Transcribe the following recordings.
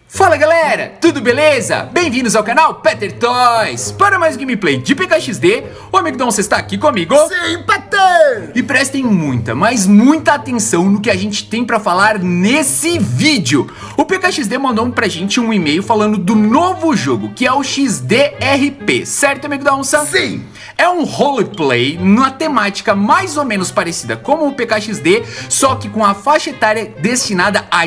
Fala galera, tudo beleza? Bem-vindos ao canal Peter Toys. Para mais gameplay de PKXD, o Amigdon, você está aqui comigo? Sim, Peter! E prestem muita, mas muita atenção no que a gente tem pra falar nesse vídeo. O PKXD mandou pra gente um e-mail falando do novo jogo, que é o XDRP, certo, Amigdon? Sim! É um roleplay numa temática mais ou menos parecida com o PKXD, só que com a faixa etária destinada a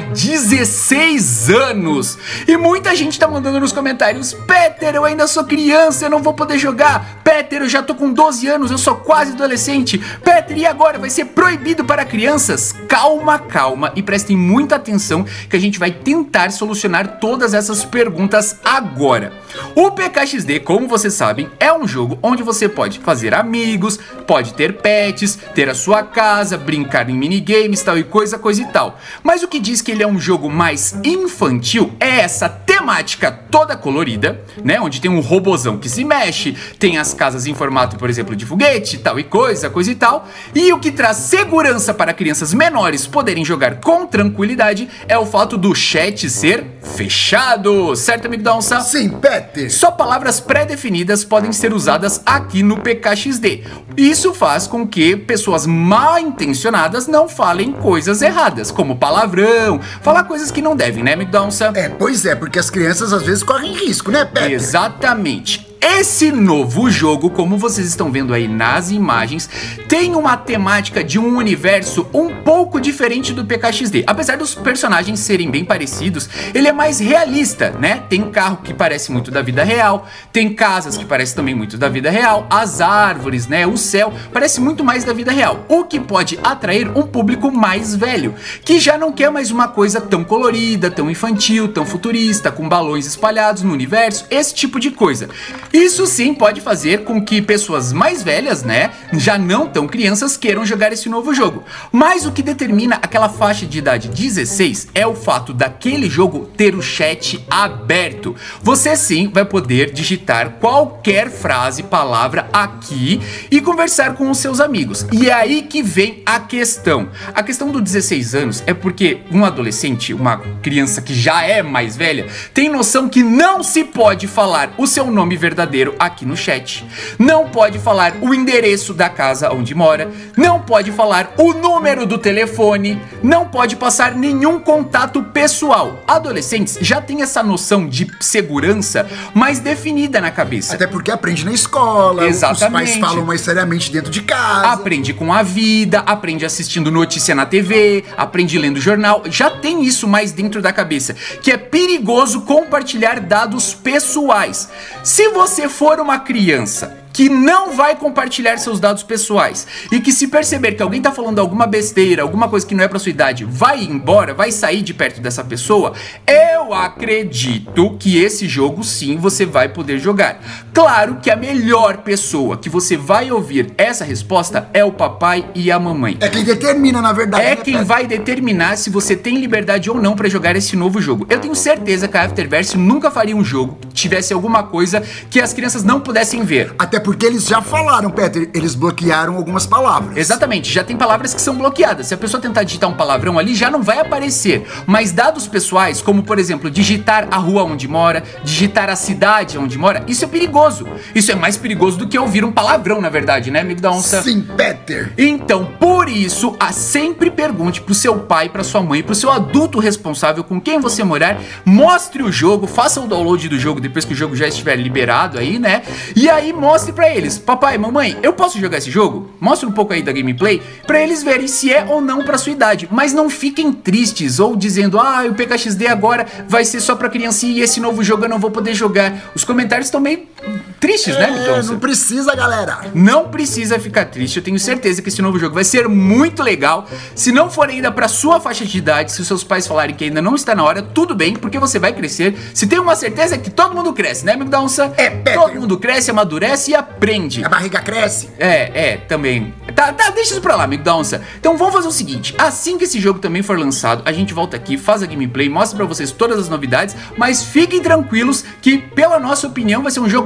16 anos. E muita gente tá mandando nos comentários: Peter, eu ainda sou criança, eu não vou poder jogar. Peter, eu já tô com 12 anos, eu sou quase adolescente. Peter, e agora? Vai ser proibido para crianças? Calma, calma e prestem muita atenção que a gente vai tentar solucionar todas essas perguntas agora. O PKXD, como vocês sabem, é um jogo onde você pode fazer amigos, pode ter pets, ter a sua casa, brincar em minigames, tal e coisa e tal. Mas o que diz que ele é um jogo mais infantil é essa temática toda colorida, né? Onde tem um robozão que se mexe, tem as casas em formato, por exemplo, de foguete, tal e coisa e tal. E o que traz segurança para crianças menores poderem jogar com tranquilidade é o fato do chat ser fechado, certo, Amigdon? Sim, Peter! Só palavras pré-definidas podem ser usadas aqui no PKXD. Isso faz com que pessoas mal intencionadas não falem coisas erradas, como palavrão, falar coisas que não devem, né, Amigdon? Pois é, porque as crianças às vezes correm risco, né, Peter? Exatamente. Esse novo jogo, como vocês estão vendo aí nas imagens, tem uma temática de um universo um pouco diferente do PKXD. Apesar dos personagens serem bem parecidos, ele é mais realista, né? Tem carro que parece muito da vida real, tem casas que parecem também muito da vida real, as árvores, né? O céu parece muito mais da vida real, o que pode atrair um público mais velho, que já não quer mais uma coisa tão colorida, tão infantil, tão futurista, com balões espalhados no universo, esse tipo de coisa. Isso sim pode fazer com que pessoas mais velhas, né, já não tão crianças, queiram jogar esse novo jogo. Mas o que determina aquela faixa de idade 16 é o fato daquele jogo ter o chat aberto. Você sim vai poder digitar qualquer frase, palavra aqui e conversar com os seus amigos. E é aí que vem a questão. A questão do 16 anos é porque um adolescente, uma criança que já é mais velha, tem noção que não se pode falar o seu nome verdadeiro aqui no chat, não pode falar o endereço da casa onde mora, não pode falar o número do telefone, não pode passar nenhum contato pessoal. Adolescentes já têm essa noção de segurança mais definida na cabeça. Até porque aprende na escola, exatamente. Os pais falam mais seriamente dentro de casa. Aprende com a vida, aprende assistindo notícia na TV, aprende lendo jornal, já tem isso mais dentro da cabeça, que é perigoso compartilhar dados pessoais. Se você for uma criança que não vai compartilhar seus dados pessoais e que, se perceber que alguém tá falando alguma besteira, alguma coisa que não é pra sua idade, vai embora, vai sair de perto dessa pessoa, eu acredito que esse jogo sim você vai poder jogar. Claro que a melhor pessoa que você vai ouvir essa resposta é o papai e a mamãe. É quem determina, na verdade. É quem vai determinar se você tem liberdade ou não pra jogar esse novo jogo. Eu tenho certeza que a Afterverse nunca faria um jogo que tivesse alguma coisa que as crianças não pudessem ver. Até porque eles já falaram, Peter, eles bloquearam algumas palavras. Exatamente, já tem palavras que são bloqueadas. Se a pessoa tentar digitar um palavrão ali, já não vai aparecer. Mas dados pessoais, como por exemplo, digitar a rua onde mora, digitar a cidade onde mora, isso é perigoso. Isso é mais perigoso do que ouvir um palavrão, na verdade, né, Amigdon? Sim, Peter. Então, por isso, sempre pergunte pro seu pai, pra sua mãe, pro seu adulto responsável com quem você morar, mostre o jogo, faça o download do jogo depois que o jogo já estiver liberado aí, né? E aí mostre pra eles: papai, mamãe, eu posso jogar esse jogo? Mostre um pouco aí da gameplay pra eles verem se é ou não pra sua idade. Mas não fiquem tristes ou dizendo: ah, o PKXD agora vai ser só pra criancinha e esse novo jogo eu não vou poder jogar. Os comentários estão meio tristes, né, Amigdon? Não precisa, galera. Não precisa ficar triste, eu tenho certeza que esse novo jogo vai ser muito legal. Se não for ainda pra sua faixa de idade, se os seus pais falarem que ainda não está na hora, tudo bem, porque você vai crescer. Se tem uma certeza é que todo mundo cresce, né, Amigdon? Todo mundo cresce, amadurece e aprende. A barriga cresce. Também. Tá, deixa isso pra lá, Amigdon. Então vamos fazer o seguinte: assim que esse jogo também for lançado, a gente volta aqui, faz a gameplay, mostra pra vocês todas as novidades, mas fiquem tranquilos que, pela nossa opinião, vai ser um jogo bem tranquilo.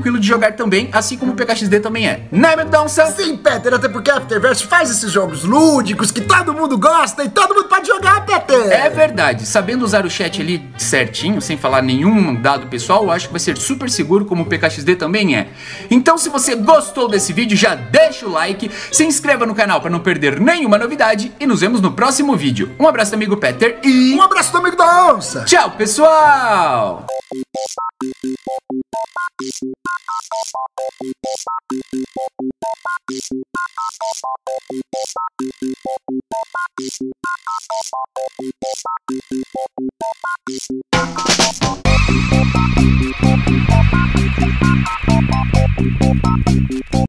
tranquilo de jogar também, assim como o PKXD também é. Né, Mendonça? Sim, Peter, até porque a Afterverse faz esses jogos lúdicos que todo mundo gosta e todo mundo pode jogar, Peter. É verdade, sabendo usar o chat ali certinho, sem falar nenhum dado pessoal, eu acho que vai ser super seguro, como o PKXD também é. Então, se você gostou desse vídeo, já deixa o like, se inscreva no canal para não perder nenhuma novidade e nos vemos no próximo vídeo. Um abraço do amigo Peter e... Um abraço do amigo da onça. Tchau, pessoal!